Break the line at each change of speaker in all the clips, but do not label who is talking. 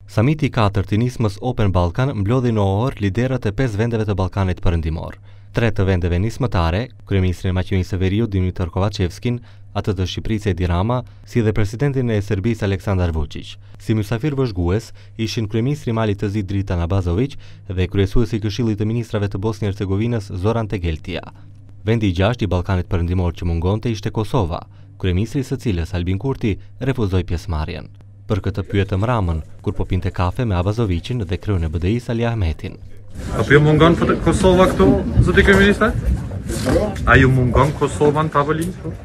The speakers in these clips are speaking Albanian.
Samiti 4 i nismës Open Balkan mblodhi në orë liderët e 5 vendeve të Ballkanit Perëndimor. 3 të vendeve nismëtare, kryeministrin e Maqedonisë së Veriut Dimitar Kovacevskin, atë të Shqipërisë Edi Rama, si dhe presidentin e Serbisë Aleksandar Vučić. Si mysafir vëzhgues ishin kryeministri i Malit të Zi Drita Nabazović dhe kryesuesi i Këshillit të Ministrave të Bosnjë Hercegovinës Zoran Tegeltia. Vendi i 6 i Ballkanit Perëndimor që mungonte ishte Kosova, kryeministri së cilës Albin Kurti refuzoi pjesëmarrjen. Për këtë pyetëm Ramën, kur po pinte kafe me Abazovićin dhe kryeun e BDI-s Ali Ahmetin.
A ju mungon Kosova këtu, zoti kryeminist? A ju mungon Kosova në tavolinë?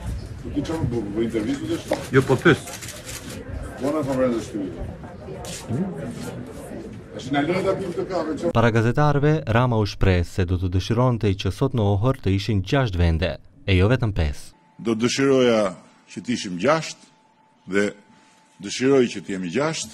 Jo, po pyes.
Para gazetarëve, Rama u shpreh se do të dëshironte që sot në Ohër të ishin 6 vende, e jo vetëm 5.
Do dëshiroja që të ishim 6 dhe dëshiroj që të jemi 6,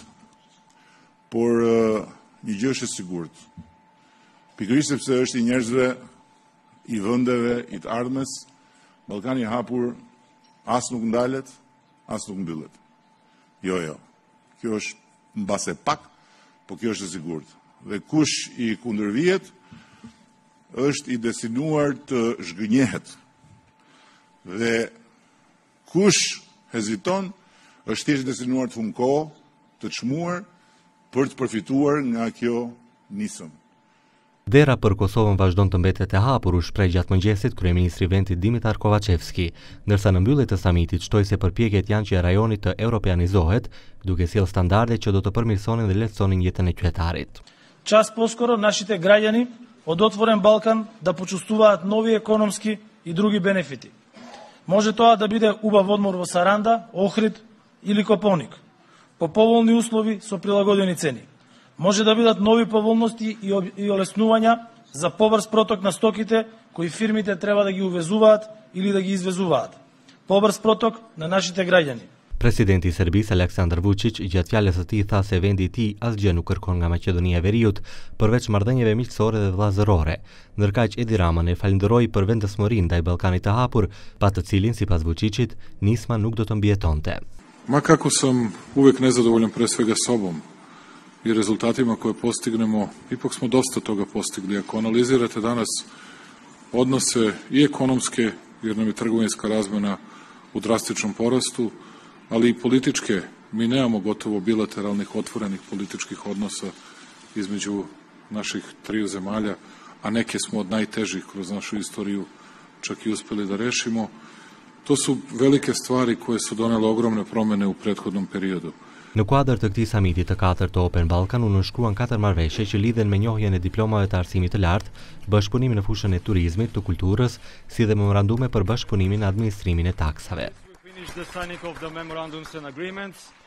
por një gjë është e sigurt. Pikërisht sepse është i njerëzve, i vendeve, i të ardhmes, Ballkani i hapur as nuk ndalet, as nuk mbyllet. Jo. Kjo është mbase pak, po kjo është e sigurt. Dhe kush i kundërvihet është i destinuar të zhgënjehet. Dhe kush heziton është thjesht destinuar të humbë kohë, të çmuar për të përfituar nga kjo nisëm.
Dera për Kosovën vazhdon të mbetet e hapur, u shpreh gjatë mëngjesit kryeministri i vendit Dimitar Kovacevski, ndërsa në mbyllje të samitit shtoi se përpjekjet janë që rajoni të europeanizohet, duke sjellë standarde që do të përmirësonin dhe lehtësonin jetën e qytetarit.
Час по-скоро нашите граѓани од Отворен Балкан да почувствуваат нови економски и други бенефити. Може тоа да биде убав одмор во Саранда, Охрид или Копоник, по поволни услови со прилагодени цени. Може да бидат нови поволности и олеснувања за побрз проток на стоките кои фирмите треба да ги увезуваат или да ги извезуваат. Побрз проток на нашите граѓани.
Presidenti i Serbisë Aleksandar Vučić gjatë fjalës së tij tha se vendi i tij asgjë nuk kërkon nga Maqedonia e Veriut përveç marrëdhënieve miqësore dhe vëllazërore. Ndërkaq Edi Rama e falenderoi për vendësmërinë ndaj Ballkanit të hapur, pa të cilin sipas Vučićit nisma nuk do të mbijetonte.
Ma kako sam uvek nezadovoljan pre svega sobom i rezultatima koje postignemo, ipak smo dosta toga postigli. Ako analizirate danas odnose i ekonomske, jer nam je trgovinska razmena u drastičnom porastu, ali i političke, mi nemamo gotovo bilateralnih otvorenih političkih odnosa između naših triju zemalja, a neke smo od najtežih kroz našu istoriju čak i uspeli da rešimo. To su velike stvari koje su donele ogromne promene u prethodnom periodu.
Në kuadër të këtij samiti të 4 të Open Balkan u nënshkruan 4 marrëveshje që lidhen me njohjen e diplomave të arsimit të lartë, bashkëpunimin në fushën e turizmit, të kulturës, si dhe memorandume për bashkëpunimin në administrimin e taksave.
The signing of the memorandums and agreements.